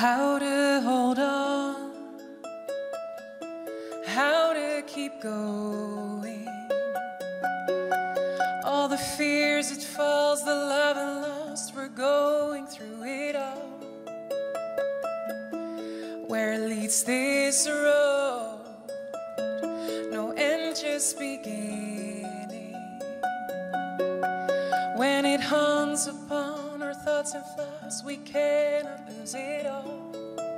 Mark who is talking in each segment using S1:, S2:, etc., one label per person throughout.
S1: how to hold on, how to keep going. All the fears, it falls, the love and lost, we're going through it all. Where leads this road? No end, just beginning. When it haunts upon our thoughts and flaws, we cannot lose it all.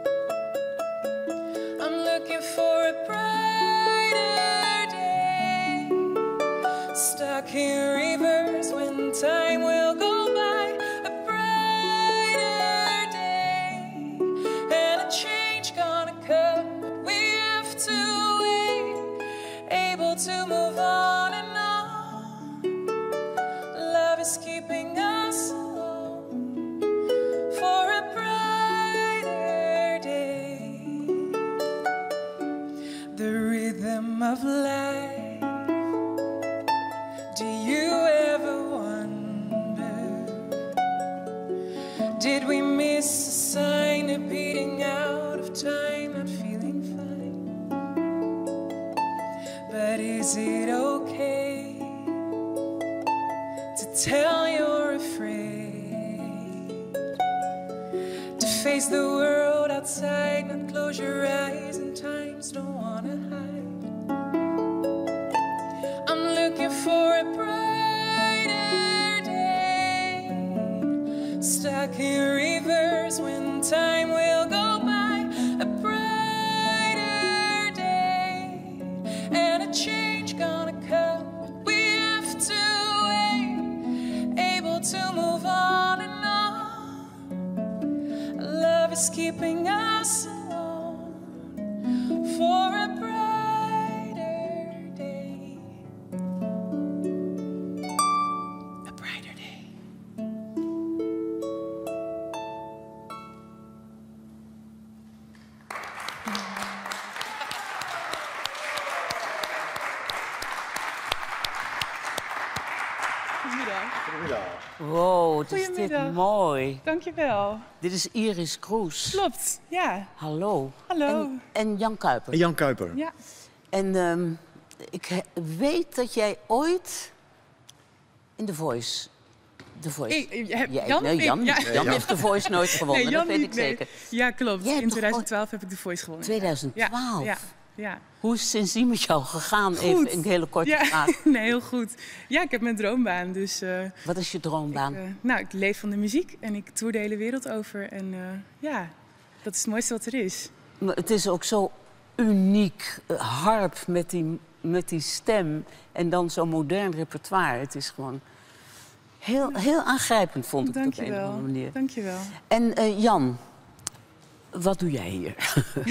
S1: I'm looking for a brighter day, stuck in reverse when time will go by. A brighter day and a change gonna come, but we have to wait, able to move on and on. Love is keeping us alone for a brighter day. The rhythm of life. Do you ever wonder, did we miss a sign, a beating out of time, not feeling fine? But is it okay to tell you're afraid, to face the world outside, not close your eyes, and times don't wanna hide? I'm looking for a brighter day, stuck in reverse when time will go by. A brighter day and a change gonna come, but we have to wait, able to move on and on. Love is keeping us alone for a brighter day. A brighter day.
S2: Goedemiddag.
S3: Wow, wat is dit
S2: Goedemiddag.
S3: mooi.
S2: Dankjewel.
S3: Dit is Iris Kroes.
S2: Klopt, ja.
S3: Hallo.
S2: Hallo.
S3: En Jan Kuiper.
S4: Jan Kuiper.
S2: Ja.
S3: En ik weet dat jij ooit in The Voice... The Voice.
S2: Jan?
S3: Nee, Jan,
S2: Ja.
S3: Jan heeft The Voice nooit gewonnen,
S2: Nee,
S3: dat
S2: Jan
S3: weet
S2: niet,
S3: ik
S2: nee.
S3: zeker.
S2: Ja, klopt.
S3: Jij hebt
S2: In
S3: toch
S2: 2012 heb ik de Voice gewonnen.
S3: 2012?
S2: Ja, ja.
S3: Hoe is het sindsdien met jou gegaan?
S2: Goed.
S3: Even een hele korte
S2: Ja,
S3: vraag.
S2: nee, heel goed. Ja, ik heb mijn droombaan, dus...
S3: Wat is je droombaan?
S2: ik leef van de muziek en ik toer de hele wereld over. En ja, dat is het mooiste wat er is.
S3: Maar het is ook zo uniek. Harp met die stem en dan zo'n modern repertoire. Het is gewoon heel aangrijpend, vond ik het op een of andere manier.
S2: Dankjewel.
S3: En Jan, wat doe jij hier?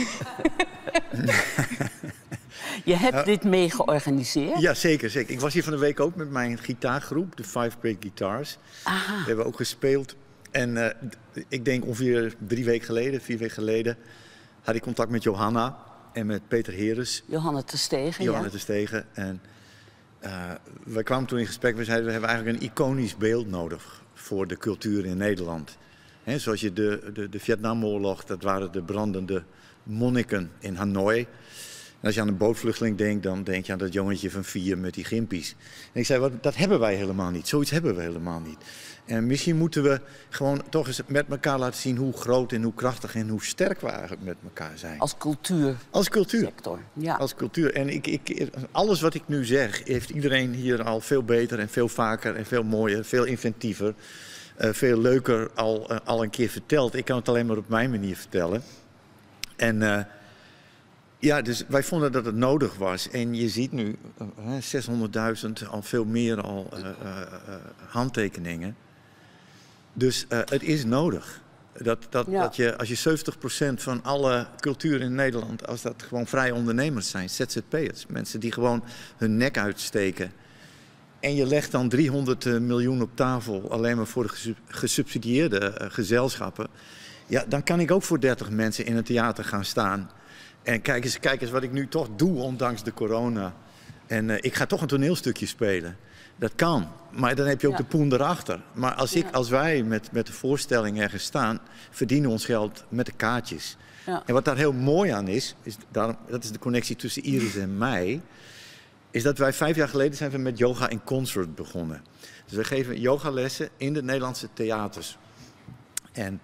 S3: Je hebt dit mee georganiseerd?
S4: Ja, zeker, zeker. Ik was hier van de week ook met mijn gitaargroep, de Five Great Guitars.
S3: Aha.
S4: We hebben ook gespeeld. En ik denk ongeveer 4 weken geleden... had ik contact met Johanna en met Peter Heres.
S3: Johanna Terstegen,
S4: Johanna Terstegen. En wij kwamen toen in gesprek. We zeiden, we hebben eigenlijk een iconisch beeld nodig voor de cultuur in Nederland. He, zoals je de Vietnamoorlog, dat waren de brandende monniken in Hanoi. En als je aan een bootvluchteling denkt, dan denk je aan dat jongetje van 4 met die gimpies. En ik zei, dat hebben wij helemaal niet. Zoiets hebben we helemaal niet. En misschien moeten we gewoon toch eens met elkaar laten zien hoe groot en hoe krachtig en hoe sterk we eigenlijk met elkaar zijn.
S3: Als cultuur.
S4: Als cultuur.
S3: Sector. Ja.
S4: Als cultuur. En alles wat ik nu zeg, heeft iedereen hier al veel beter en veel vaker en veel mooier, veel inventiever, veel leuker al een keer verteld. Ik kan het alleen maar op mijn manier vertellen. En ja, dus wij vonden dat het nodig was. En je ziet nu 600.000, al veel meer handtekeningen. Dus het is nodig. Dat je, als je 70% van alle cultuur in Nederland, als dat gewoon vrije ondernemers zijn, ZZP'ers, mensen die gewoon hun nek uitsteken. En je legt dan 300 miljoen op tafel alleen maar voor de gesubsidieerde gezelschappen. Ja, dan kan ik ook voor 30 mensen in het theater gaan staan. En kijk eens wat ik nu toch doe, ondanks de corona. En ik ga toch een toneelstukje spelen. Dat kan. Maar dan heb je ook de poen erachter. Maar als wij met de voorstelling ergens staan, verdienen we ons geld met de kaartjes. Ja. En wat daar heel mooi aan is dat is de connectie tussen Iris en mij, is dat wij 5 jaar geleden zijn we met Yoga in Concert begonnen. Dus we geven yogalessen in de Nederlandse theaters. En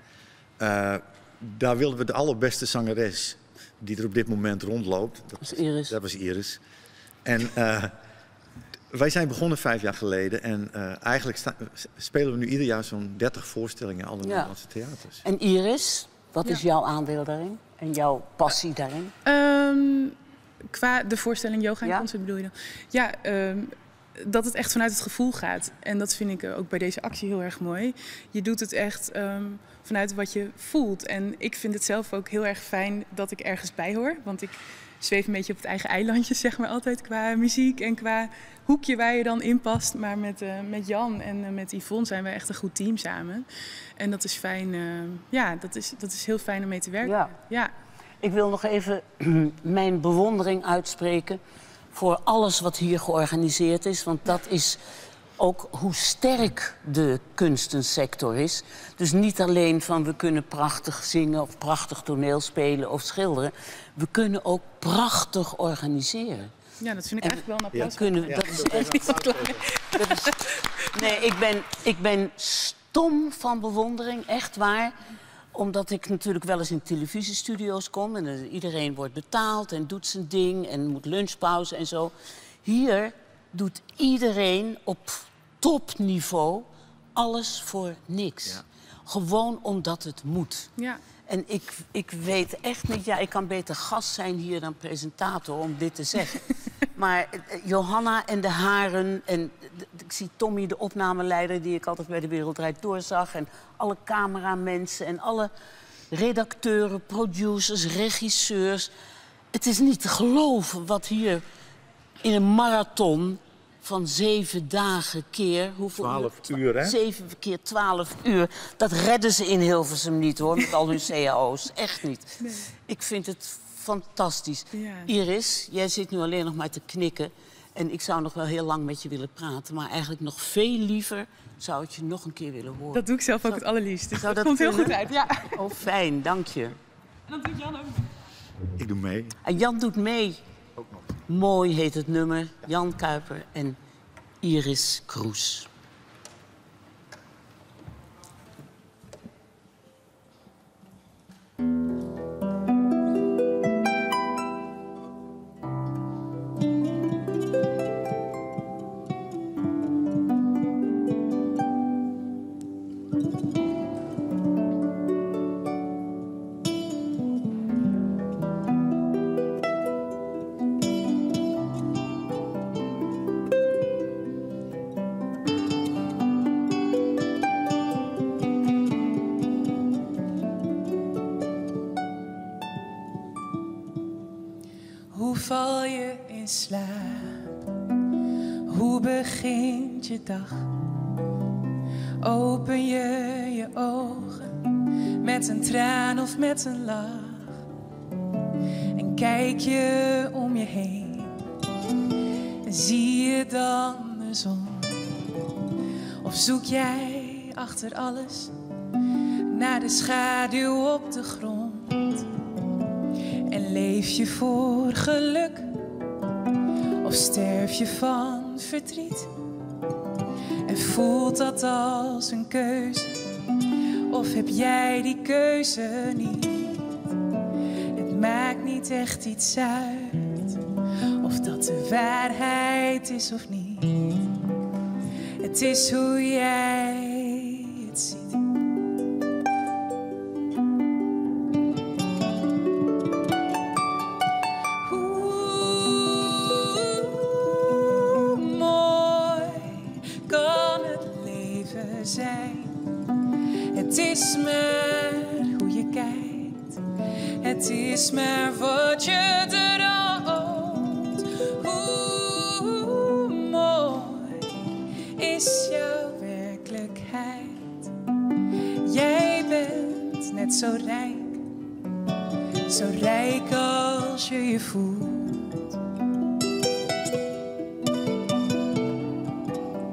S4: daar wilden we de allerbeste zangeres die er op dit moment rondloopt. Dat was Iris. En wij zijn begonnen 5 jaar geleden. En eigenlijk spelen we nu ieder jaar zo'n 30 voorstellingen in alle Nederlandse theaters.
S3: En Iris, wat is jouw aandeel daarin? En jouw passie daarin?
S2: Qua de voorstelling Yoga in Concert bedoel je dan? Ja, dat het echt vanuit het gevoel gaat. En dat vind ik ook bij deze actie heel erg mooi. Je doet het echt vanuit wat je voelt. En ik vind het zelf ook heel erg fijn dat ik ergens bij hoor. Want ik zweef een beetje op het eigen eilandje, zeg maar altijd, qua muziek en qua hoekje waar je dan in past. Maar met Jan en met Yvonne zijn we echt een goed team samen. En dat is fijn. Dat is heel fijn om mee te werken. Ja.
S3: Ik wil nog even mijn bewondering uitspreken voor alles wat hier georganiseerd is. Want dat is ook hoe sterk de kunstensector is. Dus niet alleen van we kunnen prachtig zingen of prachtig toneel spelen of schilderen. We kunnen ook prachtig organiseren.
S2: Ja, dat vind ik eigenlijk wel een applaus.
S3: Dat is echt niet zo klein. Nee, ik ben stom van bewondering, echt waar. Omdat ik natuurlijk wel eens in televisiestudio's kom en iedereen wordt betaald en doet zijn ding en moet lunchpauze en zo. Hier doet iedereen op topniveau alles voor niks. Ja. Gewoon omdat het moet.
S2: Ja.
S3: En ik weet echt niet, ik kan beter gast zijn hier dan presentator om dit te zeggen. Maar Johanna en de haren en ik zie Tommy, de opnameleider die ik altijd bij De Wereld Draait Door zag. En alle cameramensen en alle redacteuren, producers, regisseurs. Het is niet te geloven wat hier in een marathon van 7 dagen keer...
S4: 12 uur, hè?
S3: 7 keer 12 uur. Dat redden ze in Hilversum niet, hoor, met al hun cao's. Echt niet. Nee. Ik vind het fantastisch. Ja. Iris, jij zit nu alleen nog maar te knikken. En ik zou nog wel heel lang met je willen praten. Maar eigenlijk nog veel liever zou ik je nog een keer willen horen.
S2: Dat doe ik zelf ook het allerliefst. Dus
S3: dat
S2: komt heel goed uit, ja.
S3: Oh, fijn, dank je. En
S2: dan doet Jan ook.
S4: Ik doe mee.
S3: En Jan doet mee.
S4: Ook nog.
S3: Mooi heet het nummer. Jan Kuiper en Iris Kroes.
S1: Hoe val je in slaap? Hoe begint je dag? Open je ogen met een traan of met een lach? En kijk je om je heen en zie je dan de zon? Of zoek jij achter alles naar de schaduw op de grond? En leef je voor geluk of sterf je van verdriet? En voelt dat als een keuze of heb jij die keuze niet? Het maakt niet echt iets uit of dat de waarheid is of niet. Het is hoe jij het ziet. Het is maar hoe je kijkt, het is maar wat je droomt. Hoe mooi is jouw werkelijkheid? Jij bent net zo rijk als je je voelt.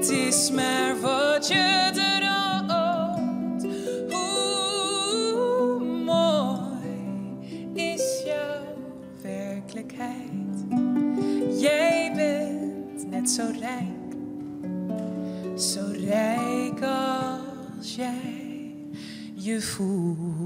S1: Het is maar wat je droomt. Hoe mooi is jouw werkelijkheid? Jij bent net zo rijk als jij je voelt.